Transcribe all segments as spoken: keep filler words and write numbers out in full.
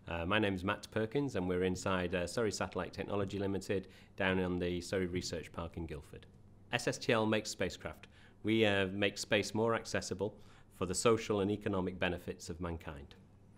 Uh, my name's Matt Perkins, and we're inside uh, Surrey Satellite Technology Limited down on the Surrey Research Park in Guildford. S S T L makes spacecraft. We uh, make space more accessible for the social and economic benefits of mankind.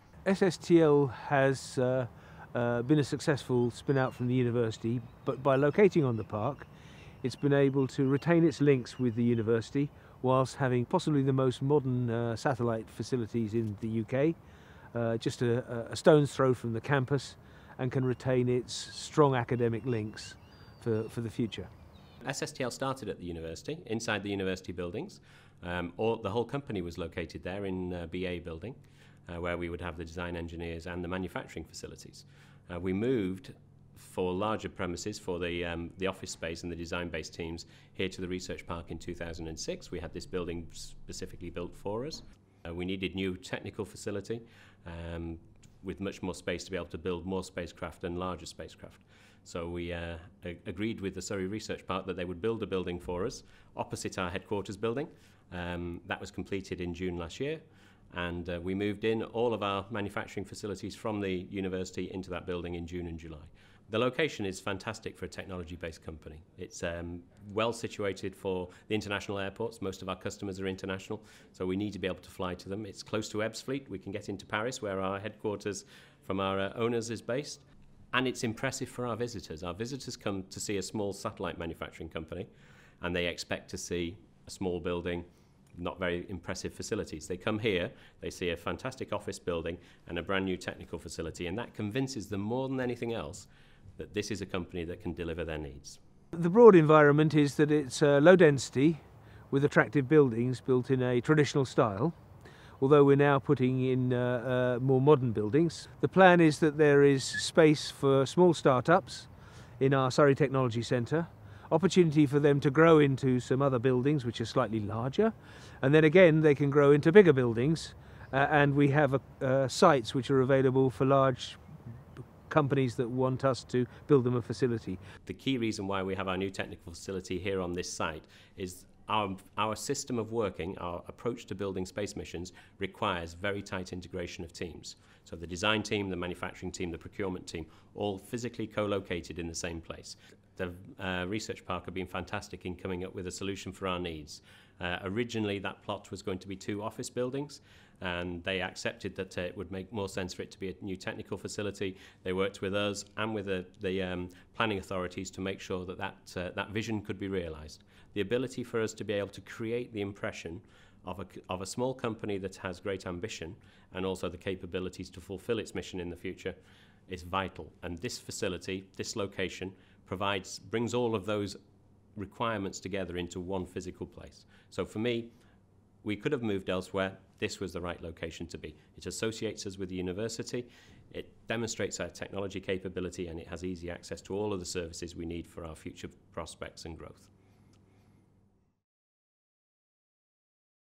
S S T L has uh, uh, been a successful spin-out from the university, but by locating on the park, it's been able to retain its links with the university whilst having possibly the most modern uh, satellite facilities in the U K, uh, just a, a stone's throw from the campus, and can retain its strong academic links for, for the future. S S T L started at the university, inside the university buildings. Um, all, the whole company was located there in uh, B A building, uh, where we would have the design engineers and the manufacturing facilities. Uh, we moved for larger premises for the, um, the office space and the design-based teams here to the research park in two thousand six. We had this building specifically built for us. Uh, we needed new technical facility um, with much more space to be able to build more spacecraft and larger spacecraft. So we uh, agreed with the Surrey Research Park that they would build a building for us opposite our headquarters building. Um, that was completed in June last year, and uh, we moved in all of our manufacturing facilities from the university into that building in June and July. The location is fantastic for a technology-based company. It's um, well situated for the international airports. Most of our customers are international, so we need to be able to fly to them. It's close to Ebbsfleet. We can get into Paris, where our headquarters from our uh, owners is based. And it's impressive for our visitors. Our visitors come to see a small satellite manufacturing company, and they expect to see a small building, not very impressive facilities. They come here, they see a fantastic office building and a brand new technical facility, and that convinces them more than anything else that this is a company that can deliver their needs. The broad environment is that it's uh, low density with attractive buildings built in a traditional style, although we're now putting in uh, uh, more modern buildings. The plan is that there is space for small startups in our Surrey Technology Centre, opportunity for them to grow into some other buildings which are slightly larger, and then again they can grow into bigger buildings, uh, and we have uh, uh, sites which are available for large companies that want us to build them a facility. The key reason why we have our new technical facility here on this site is Our, our system of working, our approach to building space missions requires very tight integration of teams. So the design team, the manufacturing team, the procurement team, all physically co-located in the same place. The uh, research park have been fantastic in coming up with a solution for our needs. Uh, originally that plot was going to be two office buildings, and they accepted that uh, it would make more sense for it to be a new technical facility. They worked with us and with the, the um, planning authorities to make sure that that, uh, that vision could be realised. The ability for us to be able to create the impression of a, of a small company that has great ambition and also the capabilities to fulfil its mission in the future is vital. And this facility, this location, provides, brings all of those requirements together into one physical place. So for me, we could have moved elsewhere. This was the right location to be. It associates us with the university, it demonstrates our technology capability, and it has easy access to all of the services we need for our future prospects and growth.